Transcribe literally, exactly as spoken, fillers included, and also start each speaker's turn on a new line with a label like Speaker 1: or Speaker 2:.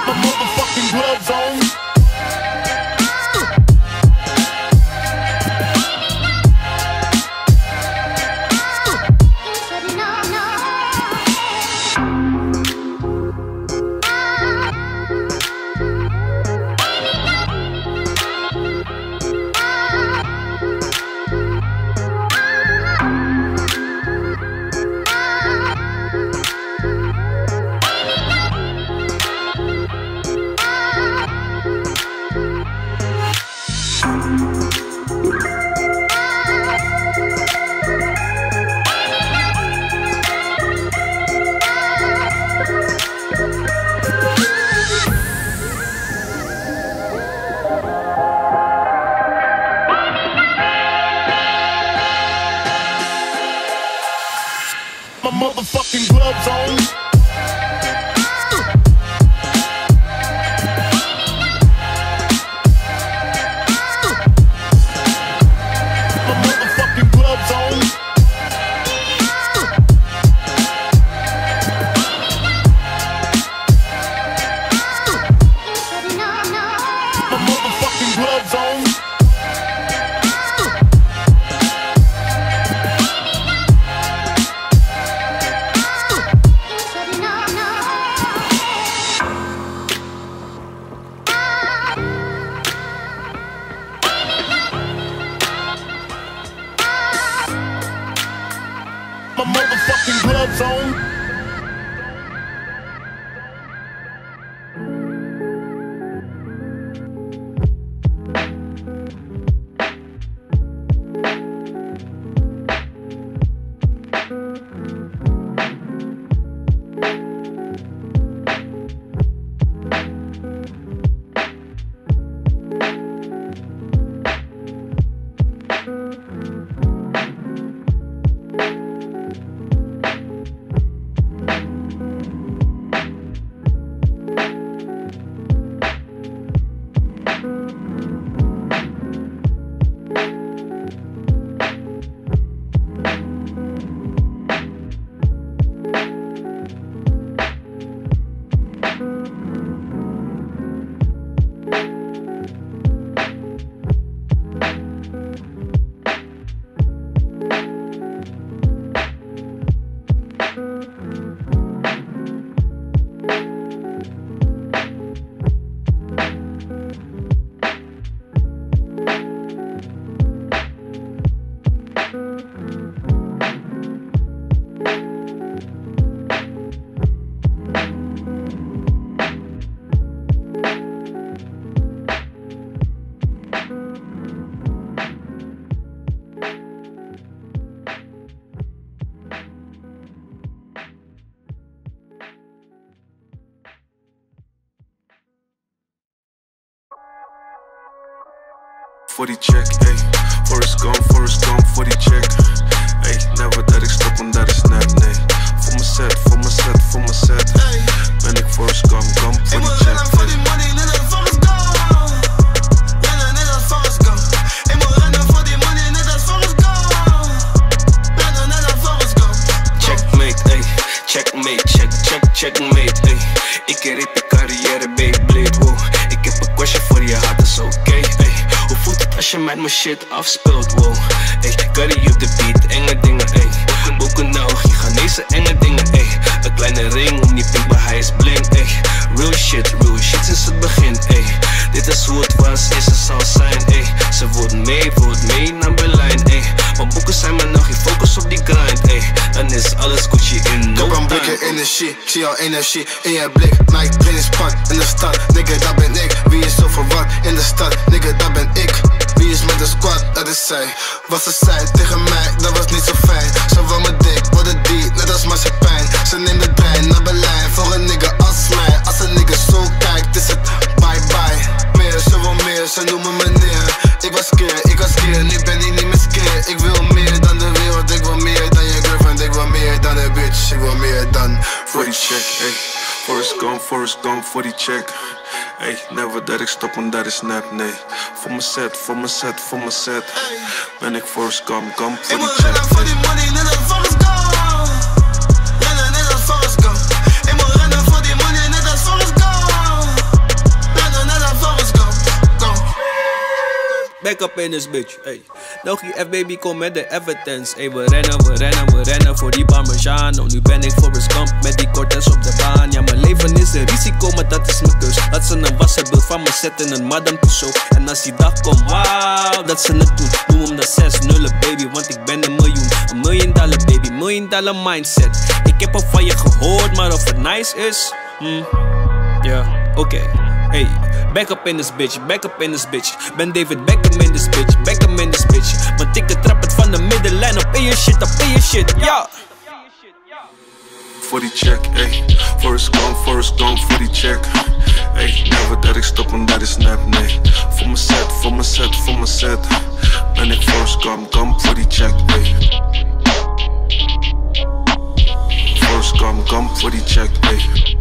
Speaker 1: My motherfucking gloves on. My motherfucking gloves on. My motherfucking gloves on. My motherfucking gloves on. My motherfucking gloves on.
Speaker 2: Voor die check, ey. Forrest Gump, Forrest Gump, voor die check. Ey, never dat ik stop, want dat is net, nee. Voor mijn set, voor mijn set, voor mijn set. Ben ik Forrest Gump, Gump, voor die check. Ik moet rennen voor die money, net als Forrest Gump. Rennen net als Forrest Gump. Ik moet rennen voor die money, net als Forrest Gump. Rennen net als Forrest Gump. Checkmate, ey. Checkmate, check, check, checkmate, ey. Ik riep je carrière, Beyblade, wow. Ik heb een question voor je, hart is oké, okay, ey. Hoe voelt het als je met mijn shit afspeelt, wow. Ey, curry op de beat, enge dingen, ey. Boeken nou, Giganese enge dingen, ey. Een kleine ring om die pink, maar hij is bling, ey. Real shit, real shit sinds het begin, ey. Dit is hoe het was, is het zal zijn, ey. Ze wordt mee, wordt mee naar Berlijn, ey. Maar boeken zijn maar nog geen focus op die grind, ey. Dan is alles Gucci in no time. Ik heb een blikken energie, ik zie jouw energie in je blik. Nike trainingspak in de stad, nigga dat ben ik. Wie is zo verward in de stad, nigga dat ben ik. Wie is met de squad, dat is zij. Wat ze zei tegen mij, dat was niet zo fijn. Ze wil me dik, worden die, net als marsepein. Ze neemt de trein naar Berlijn, voor een nigga als mij. Als een nigga zo kijkt, is het bye bye. Meer, ze wil meer, ze noemen me neer. Ik was keer, ik was keer, nu ben ik niet meer skeer. Ik wil meer dan de wereld, ik wil meer dan je girlfriend. Ik wil meer dan een bitch, ik wil meer dan voor die check, ey. Forrest Gump, Forrest Gump, voor die check. Ey, never dat ik stop, want dat is nep, nee. Voor mijn set, voor mijn set, voor mijn set. Ben ik Forrest Gump, Gump, voor die check. Ik moet rennen voor die money, net als Forrest Gump. Rennen net als Forrest Gump. Ik moet rennen voor die money, net als Forrest Gump.
Speaker 3: back up in this bitch, ey. Nogie F baby, kom met de evidence. Ey, we rennen, we rennen, we rennen voor die Parmezano. Nu ben ik Forrest Gump met die Cortez op de baan. Ja, mijn leven is een risico, maar dat is mijn keus. Dat ze een wassenbeeld van me zetten, een Madame Tussauds. En als die dag komt, wauw, dat ze het doen. Noem hem dat zes nullen, baby, want ik ben een miljoen. Een million dollar baby, million dollar mindset. Ik heb al van je gehoord, maar of het nice is? Hmm, ja, oké. Okay. Hey, back up in this bitch, back up in this bitch. Ben David Beckham in this bitch, Beckham in this bitch. Want ik trap het van de middenlijn op in je shit, op in je shit, ja.
Speaker 2: Voor die check, ey. Forrest Gump, Forrest Gump, voor die check. Ey, never dat ik stop en dat is nep, nee. Voor mijn set, voor mijn set, voor mijn set. Ben ik Forrest Gump, Gump voor die check, ey. Forrest Gump, Gump voor die check, ey.